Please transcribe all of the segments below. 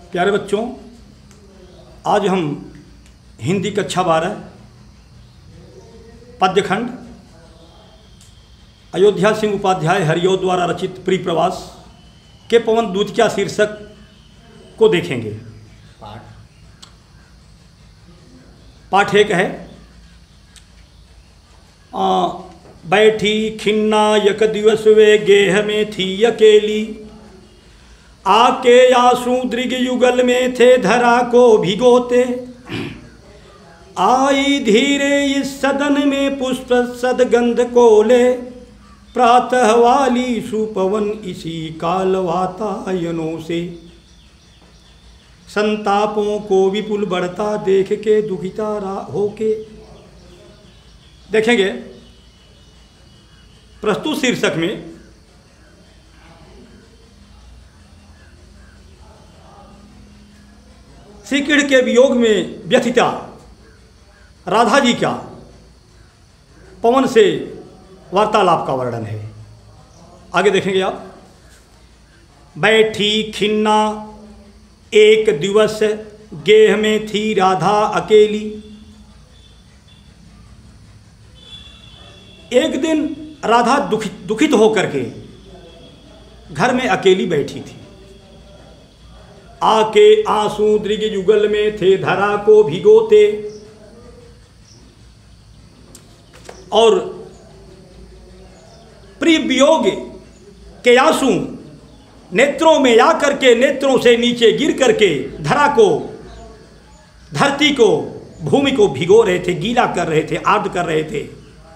प्यारे बच्चों, आज हम हिंदी कक्षा 12 पद्यखंड अयोध्या सिंह उपाध्याय हरिओ द्वारा रचित प्रिप्रवास के पवन दूत क्या शीर्षक को देखेंगे। पाठ एक है, बैठी खिन्ना यक दिवस वे गेह में थी अकेली, आके आंसू दृग युगल में थे धरा को भिगोते, आई धीरे इस सदन में पुष्प सदगंध को ले, प्रातः वाली सुपवन इसी काल वातायनों से, संतापों को विपुल बढ़ता देख के दुखिता होके। देखेंगे प्रस्तुत शीर्षक में श्री कृष्ण के वियोग में व्यथिता राधा जी का पवन से वार्तालाप का वर्णन है। आगे देखेंगे आप। बैठी खिन्ना एक दिवस गेह में थी राधा अकेली, एक दिन राधा दुखित होकर के घर में अकेली बैठी थी। आके आंसू दृग युगल में थे धरा को भिगोते, और प्रिय वियोग के आंसू नेत्रों में आकर के नेत्रों से नीचे गिर करके धरा को, धरती को, भूमि को भिगो रहे थे, गीला कर रहे थे, आर्द्र कर रहे थे।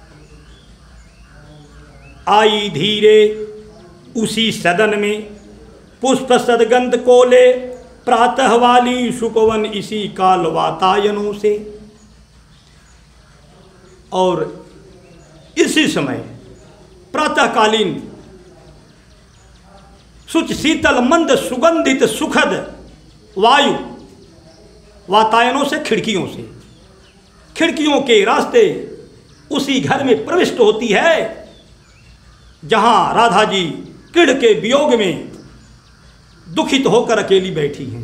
आई धीरे उसी सदन में पुष्प सदगंध को ले, प्रातः वाली सुपवन इसी काल वातायनों से। और इसी समय प्रातःकालीन सुच शीतल मंद सुगंधित सुखद वायु वातायनों से, खिड़कियों से, खिड़कियों के रास्ते उसी घर में प्रविष्ट होती है जहां राधा जी कृष्ण के वियोग में दुखित होकर अकेली बैठी हैं।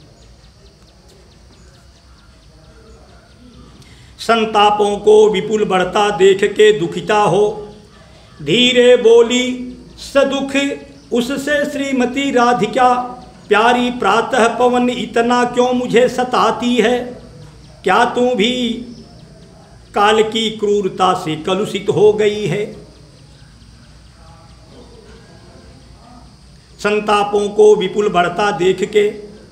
संतापों को विपुल बढ़ता देख के दुखिता हो, धीरे बोली सदुख उससे श्रीमती राधिका, प्यारी प्रातः पवन इतना क्यों मुझे सताती है, क्या तू भी काल की क्रूरता से कलुषित हो गई है। संतापों को विपुल बढ़ता देख के,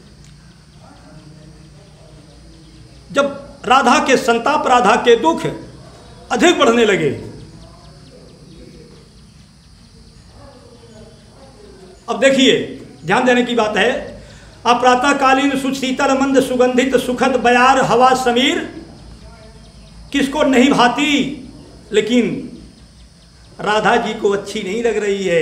जब राधा के संताप, राधा के दुख अधिक बढ़ने लगे, अब देखिए ध्यान देने की बात है। अब प्रातःकालीन सुशीतल मंद सुगंधित सुखद बयार हवा समीर किसको नहीं भाती, लेकिन राधा जी को अच्छी नहीं लग रही है।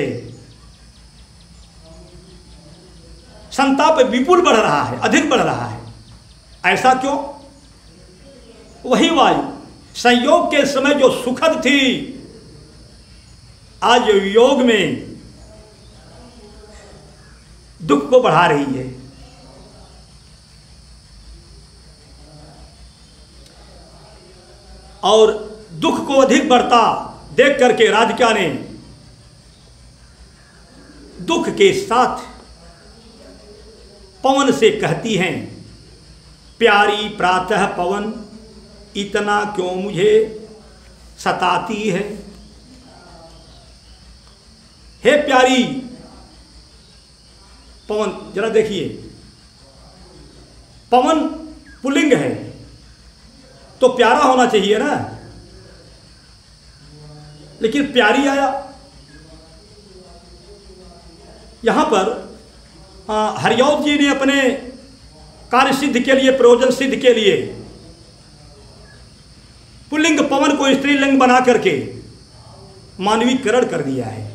संताप विपुल बढ़ रहा है, अधिक बढ़ रहा है। ऐसा क्यों? वही वायु संयोग के समय जो सुखद थी, आज योग में दुख को बढ़ा रही है। और दुख को अधिक बढ़ता देख करके राधिका ने दुख के साथ पवन से कहती हैं, प्यारी प्रातः पवन इतना क्यों मुझे सताती है। हे प्यारी पवन, जरा देखिए, पवन पुल्लिंग है तो प्यारा होना चाहिए ना, लेकिन प्यारी आया। यहां पर हरिओ जी ने अपने कार्य सिद्ध के लिए, प्रयोजन सिद्ध के लिए पुल्लिंग पवन को स्त्रीलिंग बना करके मानवीकरण कर दिया है।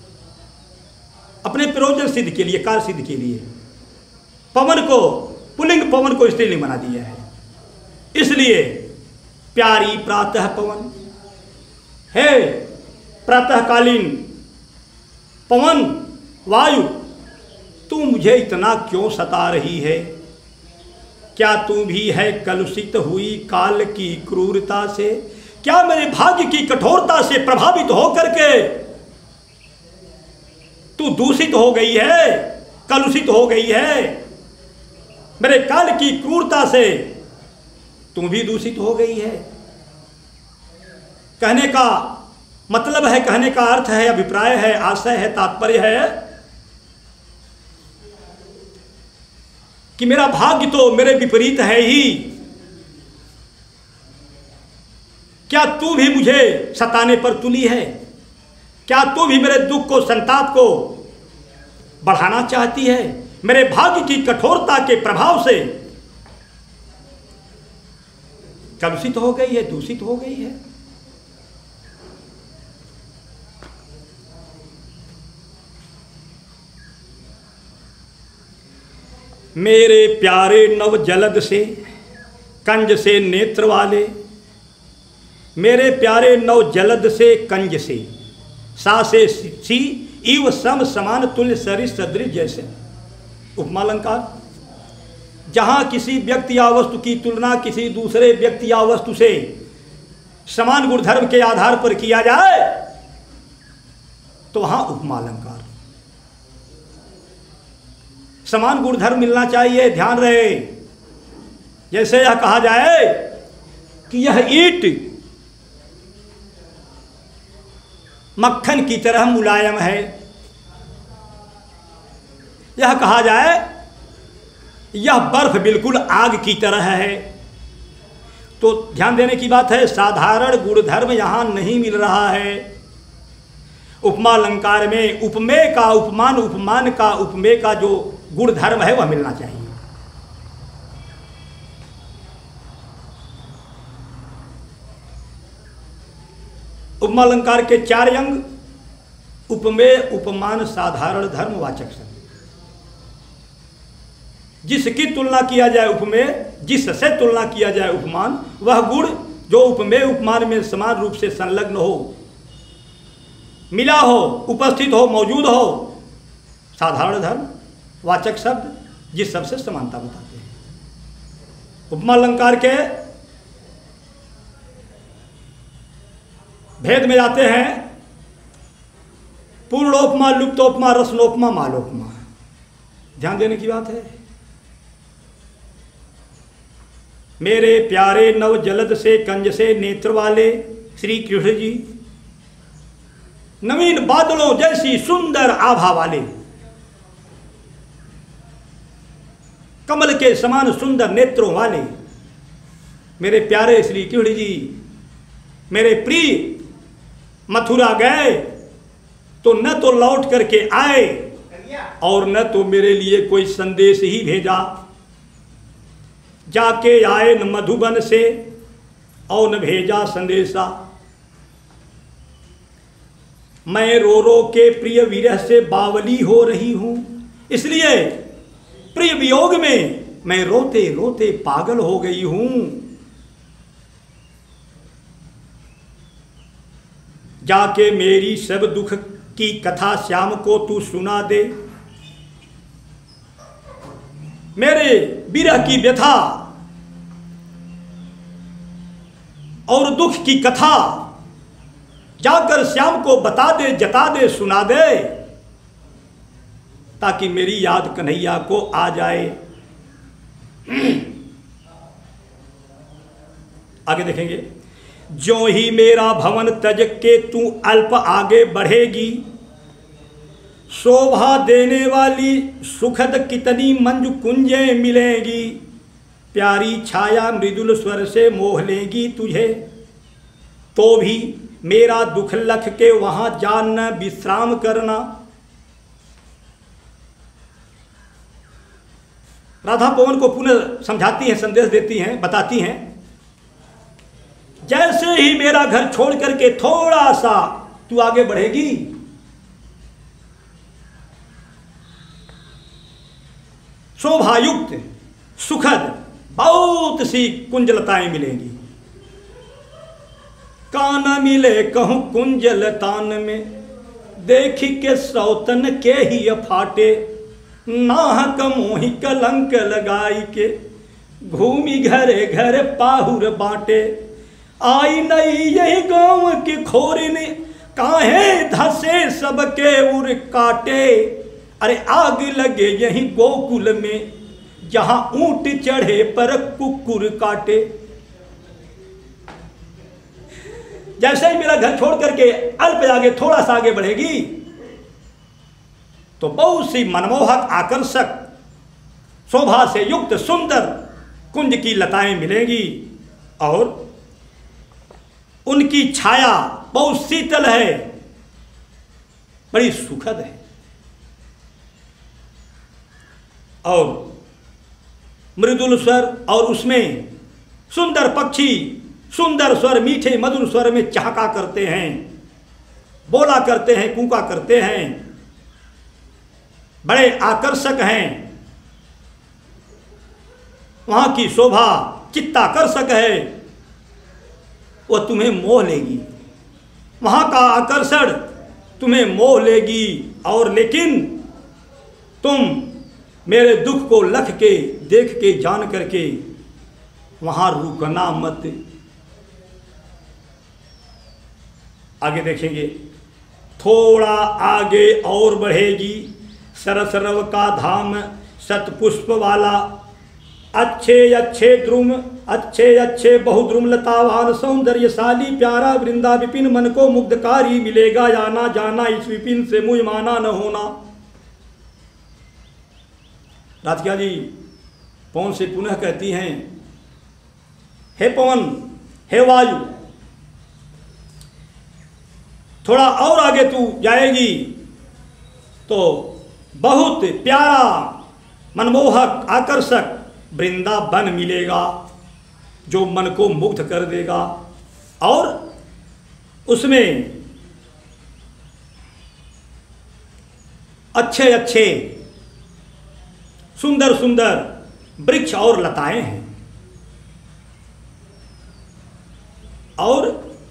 अपने प्रयोजन सिद्ध के लिए, कार्य सिद्ध के लिए पवन को, पुल्लिंग पवन को स्त्रीलिंग बना दिया है। इसलिए प्यारी प्रातः पवन, हे प्रातःकालीन पवन वायु, तू तू मुझे इतना क्यों सता रही है? क्या तू भी है कलुषित हुई काल की क्रूरता से? क्या मेरे भाग्य की कठोरता से प्रभावित होकर के तू दूषित हो गई है, कलुषित हो गई है? मेरे काल की क्रूरता से तू भी दूषित हो गई है। कहने का मतलब है, कहने का अर्थ है, अभिप्राय है, आशय है, तात्पर्य है कि मेरा भाग्य तो मेरे विपरीत है ही। क्या तू भी मुझे सताने पर तुली है? क्या तू भी मेरे दुख को, संताप को बढ़ाना चाहती है? मेरे भाग्य की कठोरता के प्रभाव से कलुषित हो गई है, दूषित हो गई है। मेरे प्यारे नव जलद से कंज से नेत्र वाले, मेरे प्यारे नव जलद से कंज से, सा से सी इव सम समान तुल्य सरिस सदृश जैसे। उपमा अलंकार। जहाँ किसी व्यक्ति या वस्तु की तुलना किसी दूसरे व्यक्ति या वस्तु से समान गुणधर्म के आधार पर किया जाए तो वहाँ उपमा अलंकार। समान गुणधर्म मिलना चाहिए, ध्यान रहे। जैसे यह कहा जाए कि यह ईंट मक्खन की तरह मुलायम है, यह कहा जाए यह बर्फ बिल्कुल आग की तरह है, तो ध्यान देने की बात है, साधारण गुणधर्म यहां नहीं मिल रहा है। उपमा अलंकार में उपमेय का, उपमान, उपमान का, उपमेय का जो गुणधर्म है वह मिलना चाहिए। उपमा अलंकार के 4 अंग: उपमेय, उपमान, साधारण, धर्म, वाचक शब्द। जिसकी तुलना किया जाए उपमेय, जिससे तुलना किया जाए उपमान, वह गुण जो उपमेय उपमान में समान रूप से संलग्न हो, मिला हो, उपस्थित हो, मौजूद हो, साधारण धर्म, वाचक शब्द जिस सबसे समानता बताते हैं। उपमा अलंकार के भेद में जाते हैं पूर्णोपमा, लुप्तोपमा, रसनोपमा, मालोपमा। ध्यान देने की बात है। मेरे प्यारे नव जलद से कंज से नेत्र वाले श्री कृष्ण जी, नवीन बादलों जैसी सुंदर आभा वाले, कमल के समान सुंदर नेत्रों वाले मेरे प्यारे श्री कृष्ण जी, मेरे प्रिय मथुरा गए तो न तो लौट करके आए और न तो मेरे लिए कोई संदेश ही भेजा। जाके आए न मधुबन से और न भेजा संदेशा। मैं रो रो के प्रिय विरह से बावली हो रही हूं, इसलिए प्रिय वियोग में मैं रोते रोते पागल हो गई हूं। जाके मेरी सब दुख की कथा श्याम को तू सुना दे। मेरे विरह की व्यथा और दुख की कथा जाकर श्याम को बता दे, जता दे, सुना दे, ताकि मेरी याद कन्हैया को आ जाए। आगे देखेंगे। जो ही मेरा भवन तज के तू अल्प आगे बढ़ेगी, शोभा देने वाली सुखद कितनी मंजु कुंजें मिलेगी। प्यारी छाया मृदुल स्वर से मोह लेगी तुझे, तो भी मेरा दुख लख के वहां जानना विश्राम करना। राधा पवन को पुनः समझाती हैं, संदेश देती हैं, बताती हैं। जैसे ही मेरा घर छोड़ करके थोड़ा सा तू आगे बढ़ेगी, शोभायुक्त सुखद बहुत सी कुंजलताएं मिलेंगी। कान मिले कहूं कुंजलतान में, देख के सौतन के ही फाटे। नाहक मोहि कलंक लगाई के, घूमी घरे घर पाहुर बाटे, आई नहीं यही गांव के खोरिन, काहे धसे सबके उर काटे। अरे आग लगे यही गोकुल में, जहां ऊंट चढ़े पर कुकुर काटे। जैसे ही मेरा घर छोड़ करके अल्प आगे थोड़ा सा आगे बढ़ेगी तो बहुत सी मनमोहक आकर्षक शोभा से युक्त सुंदर कुंज की लताएं मिलेंगी और उनकी छाया बहुत शीतल है, बड़ी सुखद है। और मृदुल स्वर और उसमें सुंदर पक्षी सुंदर स्वर मीठे मधुर स्वर में चहका करते हैं, बोला करते हैं, कूका करते हैं, बड़े आकर्षक हैं। वहां की शोभा चित्ताकर्षक है, वह तुम्हें मोह लेगी, वहां का आकर्षण तुम्हें मोह लेगी। और लेकिन तुम मेरे दुख को लख के देख के जान करके वहां रुकना मत। आगे देखेंगे, थोड़ा आगे और बढ़ेगी, सरसरव का धाम सतपुष्प वाला, अच्छे अच्छे द्रुम अच्छे अच्छे बहुद्रुम लतावान सौंदर्यशाली प्यारा वृंदा विपिन, मन को मुग्धकारी मिलेगा या ना जाना, इस विपिन से मुझ माना न होना। राधिका जी पवन से पुनः कहती हैं, हे पवन, हे वायु, थोड़ा और आगे तू जाएगी तो बहुत प्यारा मनमोहक आकर्षक वृंदावन मिलेगा जो मन को मुग्ध कर देगा। और उसमें अच्छे अच्छे सुंदर सुंदर वृक्ष और लताएं हैं और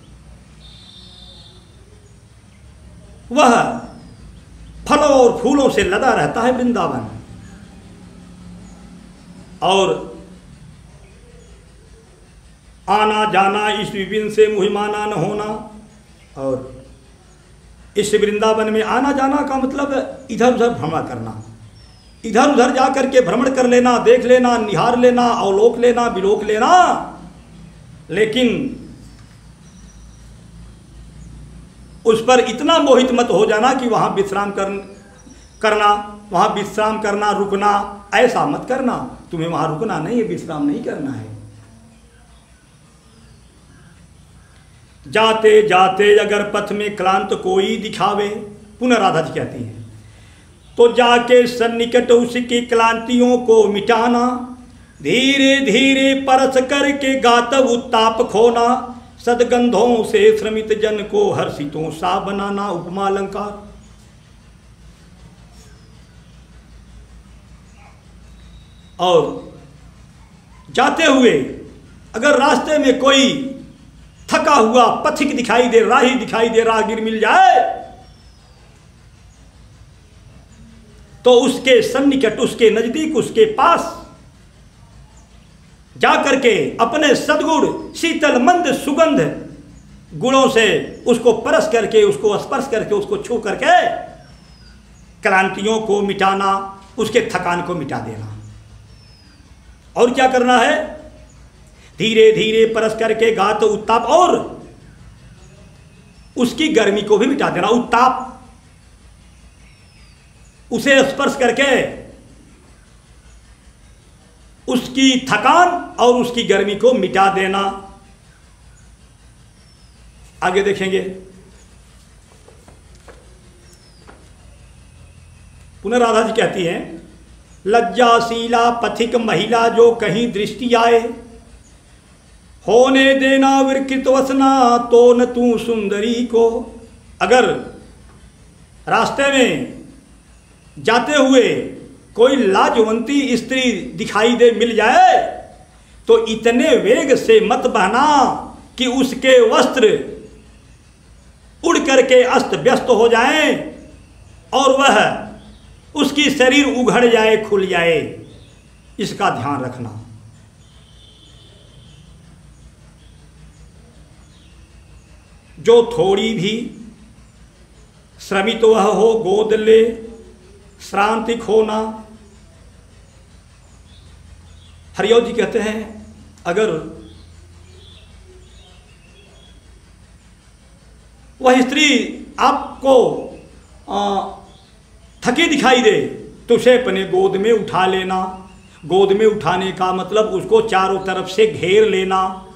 वह फलों और फूलों से लदा रहता है वृंदावन। और आना जाना इस विपिन से मुहिमाना न होना। और इस वृंदावन में आना जाना का मतलब इधर उधर भ्रमण करना, इधर उधर जा करके भ्रमण कर लेना, देख लेना, निहार लेना, अवलोक लेना, विलोक लेना। लेकिन उस पर इतना मोहित मत हो जाना कि वहां विश्राम करना, वहां विश्राम करना, रुकना, ऐसा मत करना। तुम्हें वहां रुकना नहीं है, विश्राम नहीं करना है। जाते जाते अगर पथ में क्लांत कोई दिखावे, पुनः राधा जी कहती हैं, तो जाके सन्निकट उसकी क्लांतियों को मिटाना, धीरे धीरे परस करके गातव उत्ताप खोना, सदगंधों से श्रमित जन को हर्षितों सा बनाना। उपमा अलंकार। और जाते हुए अगर रास्ते में कोई थका हुआ पथिक दिखाई दे, राही दिखाई दे, राहगीर मिल जाए तो उसके सन्निकट, उसके नजदीक, उसके पास जाकर के अपने सद्गुण शीतल मंद सुगंध गुणों से उसको परस करके, उसको स्पर्श करके, उसको छू करके क्लांतियों को मिटाना, उसके थकान को मिटा देना। और क्या करना है? धीरे धीरे परस करके गात उत्ताप, और उसकी गर्मी को भी मिटा देना। उत्ताप, उसे स्पर्श करके उसकी थकान और उसकी गर्मी को मिटा देना। आगे देखेंगे, पुनः राधा जी कहती हैं, लज्जाशीला पथिक महिला जो कहीं दृष्टि आए, होने देना विकृत वसना तो न तू सुंदरी को। अगर रास्ते में जाते हुए कोई लाजवंती स्त्री दिखाई दे, मिल जाए, तो इतने वेग से मत बहना कि उसके वस्त्र उड़ करके अस्त व्यस्त हो जाएं और वह उसकी शरीर उघड़ जाए, खुल जाए, इसका ध्यान रखना। जो थोड़ी भी श्रमित वह हो, गोद ले, श्रांति खोना। हरियो जी कहते हैं, अगर वह स्त्री आपको थकी दिखाई दे तो उसे अपने गोद में उठा लेना। गोद में उठाने का मतलब उसको चारों तरफ से घेर लेना।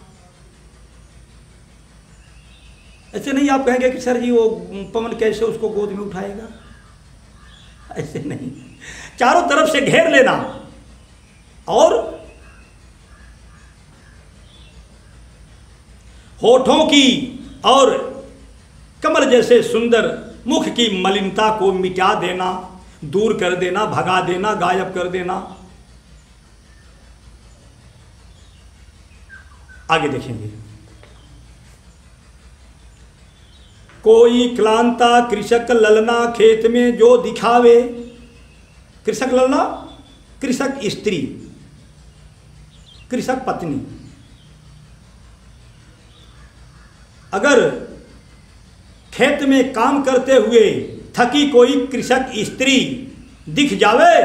ऐसे नहीं आप कहेंगे कि सर जी वो पवन कैसे उसको गोद में उठाएगा, ऐसे नहीं, चारों तरफ से घेर लेना और होठों की और कमल जैसे सुंदर मुख की मलिनता को मिटा देना, दूर कर देना, भगा देना, गायब कर देना। आगे देखेंगे। कोई क्लांता कृषक ललना खेत में जो दिखावे। कृषक ललना, कृषक स्त्री, कृषक पत्नी। अगर खेत में काम करते हुए थकी कोई कृषक स्त्री दिख जावे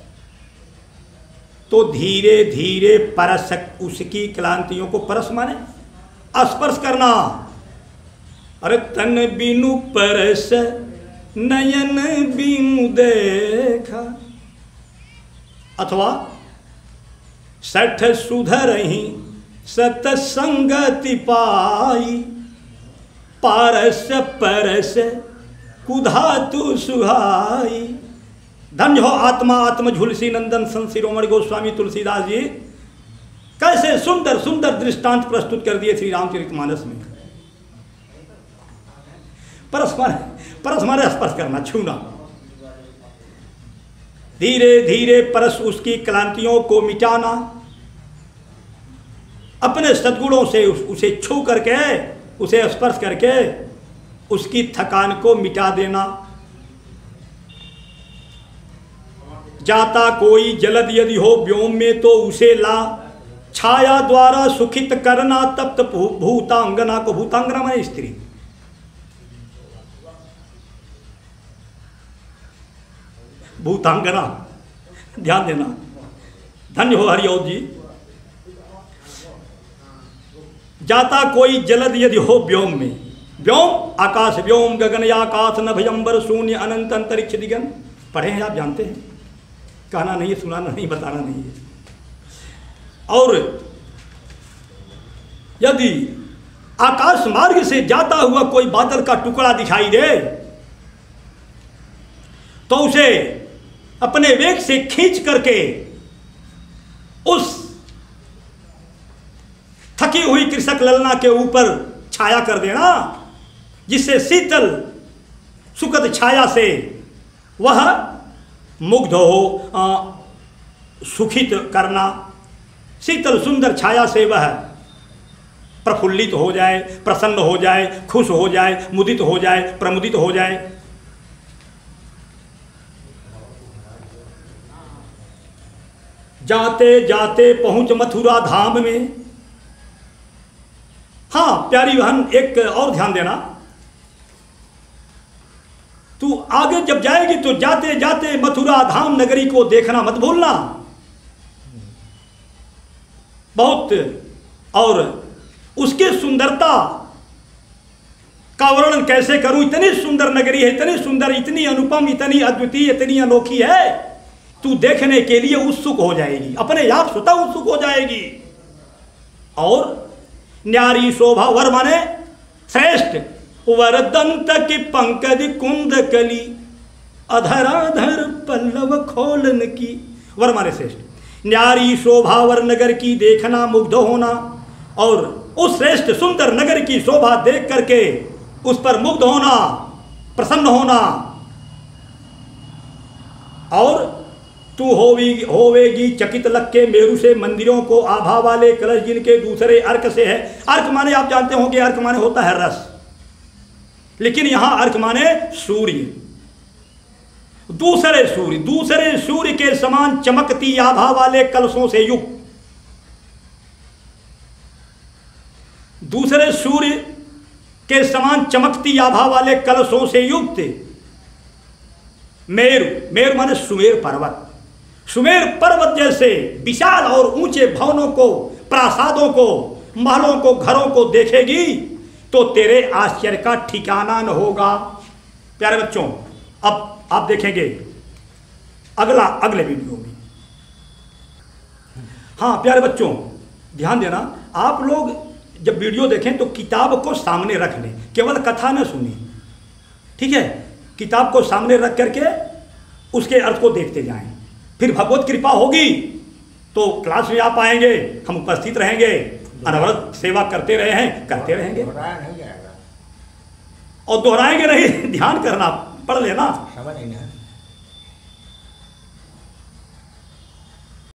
तो धीरे धीरे परस, उसकी क्लांतियों को परस माने स्पर्श करना। अरे तन बिनु परस नयन बिनु देखा, अथवा सठ सुधरहि सतसंगति पाई, पारस परस कुधातु सुहाई। धन्य हो आत्मा आत्म झुलसी नंदन संत शिरोमणि गोस्वामी तुलसीदास जी। कैसे सुंदर सुंदर दृष्टांत प्रस्तुत कर दिए श्री रामचरितमानस में। परस माने स्पर्श करना, छूना। धीरे धीरे परस उसकी क्लांतियों को मिटाना, अपने सद्गुणों से उसे छू करके, उसे स्पर्श करके उसकी थकान को मिटा देना। जाता कोई जलद यदि हो व्योम में तो उसे ला, छाया द्वारा सुखित करना तप्त भूतांगना को। भूतांगना माने स्त्री। भूतांगना, ध्यान देना। धन्य हो हरिओ जी। जाता कोई जलद यदि हो व्योम में, व्योम आकाश, व्योम गगन आकाश नभयंबर शून्य अनंत अंतरिक्ष दिगन। पढ़े हैं आप, जानते हैं, कहना नहीं है, सुनाना नहीं, बताना नहीं है। और यदि आकाश मार्ग से जाता हुआ कोई बादल का टुकड़ा दिखाई दे तो उसे अपने वेग से खींच करके उस थकी हुई कृषक ललना के ऊपर छाया कर देना, जिससे शीतल सुखद छाया से वह मुग्ध हो, सुखित करना। शीतल सुंदर छाया से वह प्रफुल्लित हो जाए, प्रसन्न हो जाए, खुश हो जाए, मुदित हो जाए, प्रमुदित हो जाए। जाते जाते पहुंच मथुरा धाम में। हाँ प्यारी बहन, एक और ध्यान देना, तू आगे जब जाएगी तो जाते जाते मथुरा धाम नगरी को देखना मत भूलना। बहुत, और उसकी सुंदरता का वर्णन कैसे करूं। इतनी सुंदर नगरी है, इतनी सुंदर, इतनी अनुपम, इतनी अद्वितीय, इतनी अनोखी है, तू देखने के लिए उत्सुक हो जाएगी, अपने आप स्वतः उत्सुक हो जाएगी। और न्यारी शोभा, वर माने श्रेष्ठ, वरदंत की पंकज कुंद कली, अधराधर पल्लव खोलन की। वर माने श्रेष्ठ। न्यारी शोभा वर नगर की देखना, मुग्ध होना, और उस श्रेष्ठ सुंदर नगर की शोभा देख करके उस पर मुग्ध होना, प्रसन्न होना। और तू होवेगी चकित लक्के मेरु से मंदिरों को, आभा वाले कलश जिनके दूसरे अर्क से है। अर्क माने आप जानते होंगे, अर्क माने होता है रस, लेकिन यहां अर्क माने सूर्य। दूसरे सूर्य के समान चमकती आभा वाले कलशों से युक्त, दूसरे सूर्य के समान चमकती आभा वाले कलशों से युक्त मेरु माने सुमेर पर्वत, सुमेर पर्वत जैसे विशाल और ऊंचे भवनों को, प्रासादों को, महलों को, घरों को देखेगी तो तेरे आश्चर्य का ठिकाना न होगा। प्यारे बच्चों, अब आप देखेंगे अगले वीडियो में। हाँ प्यारे बच्चों, ध्यान देना, आप लोग जब वीडियो देखें तो किताब को सामने रख लें, केवल कथा न सुने, ठीक है। किताब को सामने रख करके उसके अर्थ को देखते जाएं, फिर भगवत कृपा होगी तो क्लास में आप आएंगे, हम उपस्थित रहेंगे, अनवरत सेवा करते रहेंगे और दोहराएंगे नहीं। ध्यान करना, पढ़ लेना।